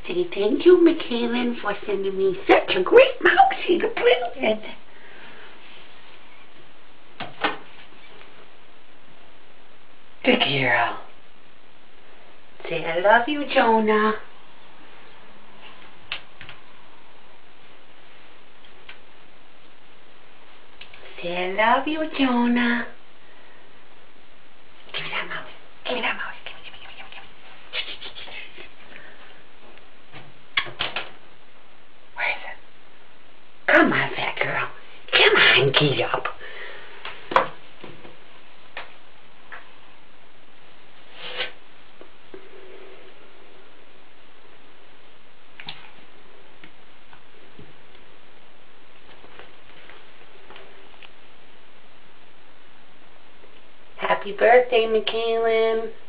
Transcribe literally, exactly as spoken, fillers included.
Say thank you, McKaylin, for sending me such a great mouse. She's a brilliant. Good girl. Say I love you, Jonah. Say I love you, Jonah. Give me that mouse. Give me that mouse. Give me, give me, give me, give me, give me. Where is it? Come on, fat girl. Come on, get up. Happy birthday, McKaylin.